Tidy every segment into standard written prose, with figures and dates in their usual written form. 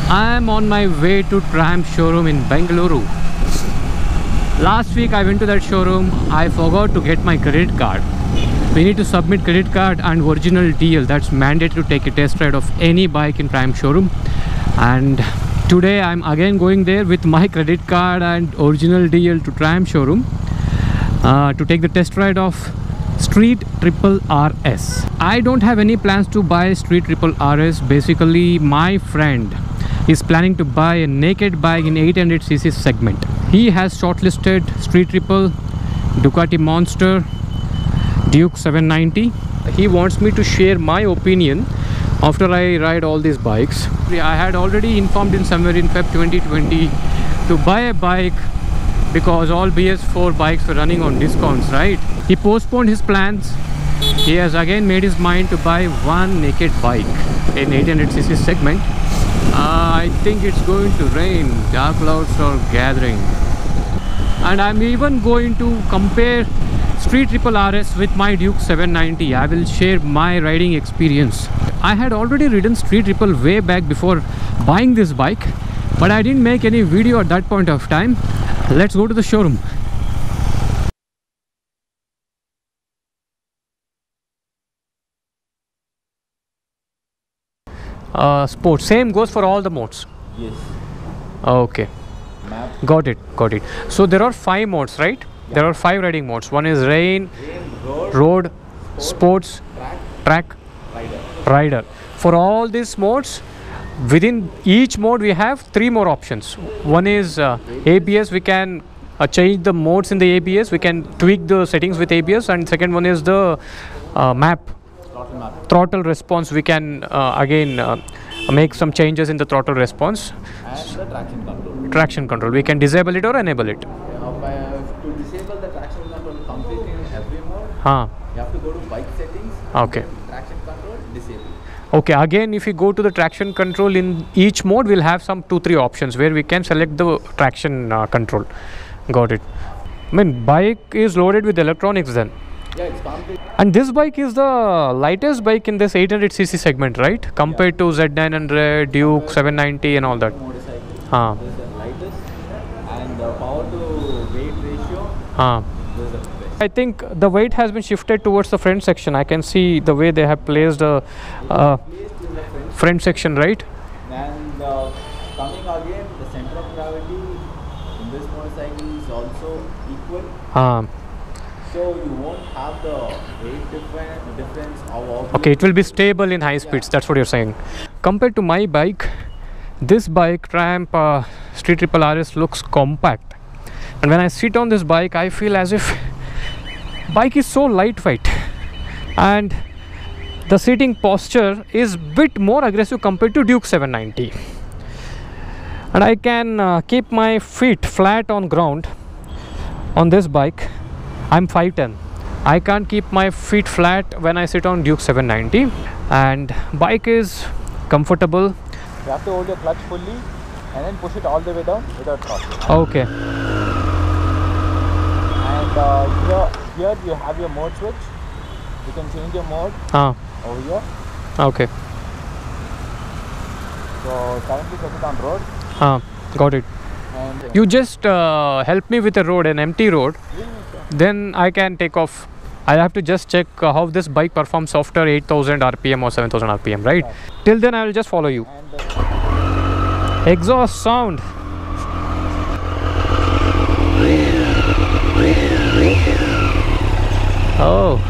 I am on my way to Triumph showroom in Bengaluru. Last week I went to that showroom. I forgot to get my credit card. We need to submit credit card and original DL. That's mandatory to take a test ride of any bike in Triumph showroom. And today I'm again going there with my credit card and original DL to Triumph showroom to take the test ride of Street Triple RS. I don't have any plans to buy Street Triple RS. Basically, my friend is planning to buy a naked bike in 800cc segment. He has shortlisted Street Triple, Ducati Monster, Duke 790. He wants me to share my opinion after I ride all these bikes. I had already informed him somewhere in Feb 2020 to buy a bike because all BS4 bikes were running on discounts, right? He postponed his plans. He has again made his mind to buy one naked bike in 800cc segment. I think it's going to rain. Dark clouds are gathering. And I'm even going to compare Street Triple RS with my Duke 790. I will share my riding experience. I had already ridden Street Triple way back before buying this bike, but I didn't make any video at that point of time. Let's go to the showroom. Sport, same goes for all the modes? Yes. Okay. Map. Got it. So there are 5 modes, right? Yeah. There are 5 riding modes. One is rain, road, sports, track, rider. For all these modes, within each mode we have 3 more options. One is ABS. We can change the modes in the ABS. We can tweak the settings with ABS. And second one is the map. Throttle response. We can again make some changes in the throttle response. And the traction control. Traction control. We can disable it or enable it. To disable the traction control completely in every mode, you have to go to bike settings. Okay. Traction control, disable. Okay. Again, if we go to the traction control in each mode, we'll have some 2-3 options where we can select the traction control. Got it. I mean, bike is loaded with electronics then. Yeah, it's complete. And this bike is the lightest bike in this 800cc segment, right? Compared to Z900, Duke 790 and all that. Motorcycle. This is the lightest, and the power to weight ratio. This is the best. I think the weight has been shifted towards the front section. I can see the way they have placed the front section, right? And coming again, the center of gravity in this motorcycle is also equal. So you won't have the weight difference of okay, it will be stable in high speeds. That's what you're saying. Compared to my bike, this bike Triumph Street Triple RS looks compact. And when I sit on this bike, I feel as if bike is so lightweight. And the seating posture is bit more aggressive compared to Duke 790. And I can keep my feet flat on ground on this bike. I'm 5'10". I can't keep my feet flat when I sit on Duke 790. And bike is comfortable. You have to hold your clutch fully and then push it all the way down without throttle. Okay. And here you have your mode switch. You can change your mode over here. Okay. So currently set it on road. Got it. And You just help me with a road, an empty road. Then I can take off. I have to just check how this bike performs after 8000 RPM or 7000 RPM, right? Till then I will just follow you. Exhaust sound. Oh.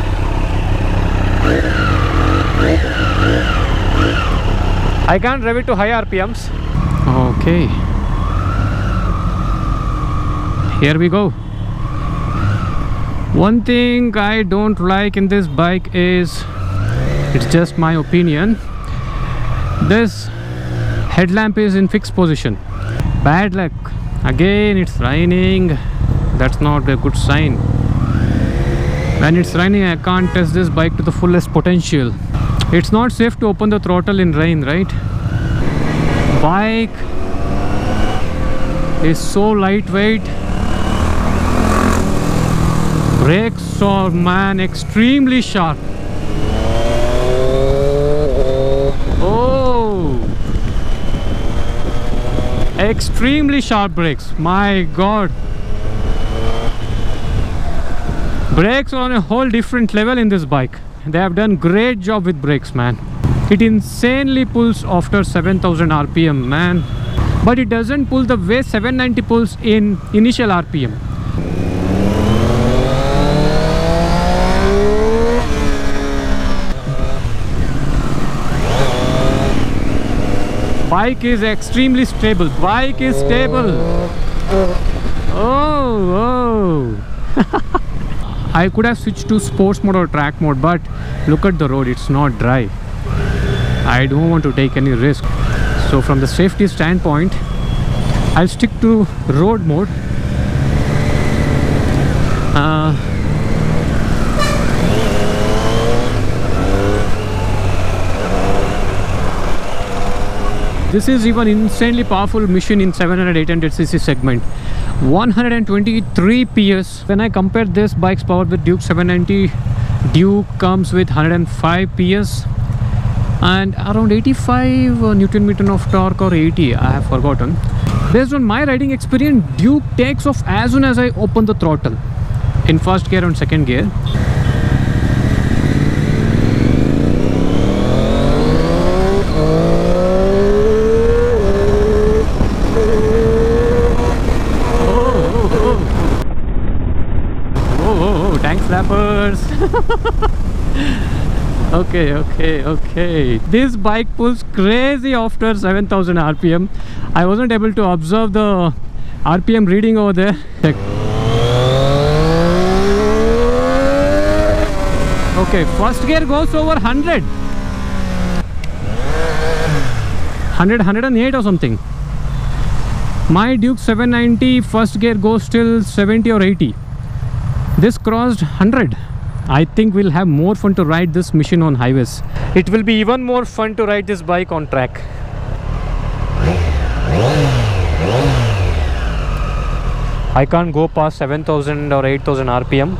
I can't rev it to high RPMs. Okay. Here we go. One thing I don't like in this bike is, it's just my opinion, this headlamp is in fixed position. Bad luck. Again it's raining. That's not a good sign. When it's raining, I can't test this bike to the fullest potential. It's not safe to open the throttle in rain, right? Bike is so lightweight. Brakes are, man, extremely sharp. Oh, Extremely sharp brakes, my god. Brakes are on a whole different level in this bike. They have done great job with brakes, man. It insanely pulls after 7000 RPM, man. But it doesn't pull the way 790 pulls in initial RPM. Bike is extremely stable. Bike is stable. Oh. I could have switched to sports mode or track mode, but look at the road, it's not dry. I don't want to take any risk. So from the safety standpoint, I'll stick to road mode. This is even insanely powerful machine in 700-800cc segment. 123 PS. When I compare this bike's power with Duke 790, Duke comes with 105 PS and around 85 Newton meter of torque, or 80, I have forgotten. Based on my riding experience, Duke takes off as soon as I open the throttle in first gear and second gear. Tank slappers. Okay. This bike pulls crazy after 7000 RPM. I wasn't able to observe the RPM reading over there. Check. Okay, first gear goes over 100. 108 or something. My Duke 790 first gear goes till 70 or 80. This crossed 100. I think we'll have more fun to ride this machine on highways. It will be even more fun to ride this bike on track. I can't go past 7000 or 8000 RPM.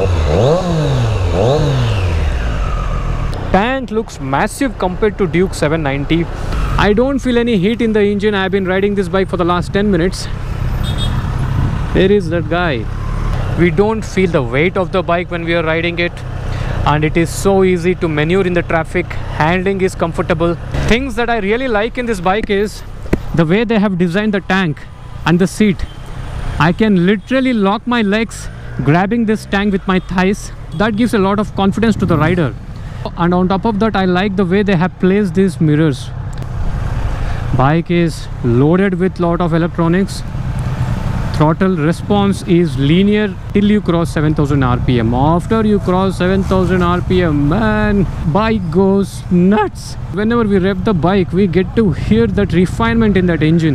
Tank looks massive compared to Duke 790. I don't feel any heat in the engine. I've been riding this bike for the last 10 minutes. Where is that guy? We don't feel the weight of the bike when we are riding it, and it is so easy to maneuver in the traffic. Handling is comfortable. Things that I really like in this bike is the way they have designed the tank and the seat. I can literally lock my legs grabbing this tank with my thighs. That gives a lot of confidence to the rider. And on top of that, I like the way they have placed these mirrors. Bike is loaded with lot of electronics. Throttle response is linear till you cross 7000 RPM. After you cross 7000 RPM, man, bike goes nuts. Whenever we rev the bike, we get to hear that refinement in that engine.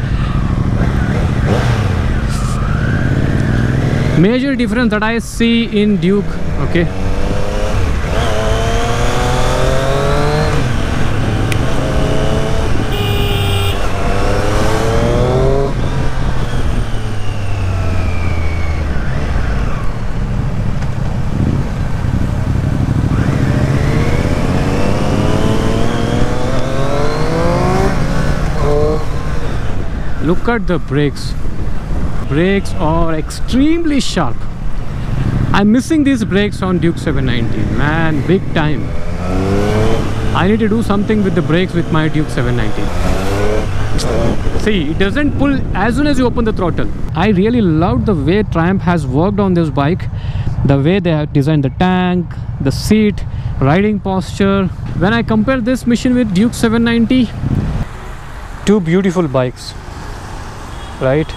Major difference that I see in Duke, okay. Look at the brakes. Brakes are extremely sharp. I'm missing these brakes on Duke 790, man, big time. I need to do something with the brakes with my Duke 790. See, it doesn't pull as soon as you open the throttle. I really love the way Triumph has worked on this bike. The way they have designed the tank, the seat, riding posture. When I compare this machine with Duke 790, two beautiful bikes. Right,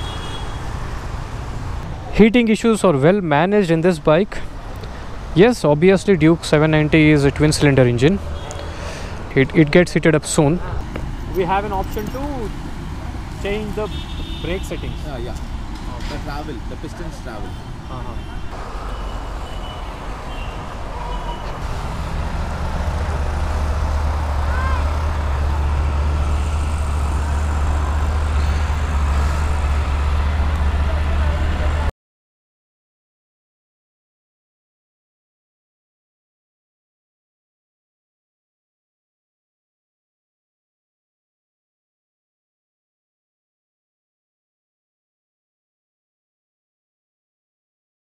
heating issues are well managed in this bike. Yes, obviously Duke 790 is a twin cylinder engine. It gets heated up soon. We have an option to change the brake settings. Yeah. The pistons travel.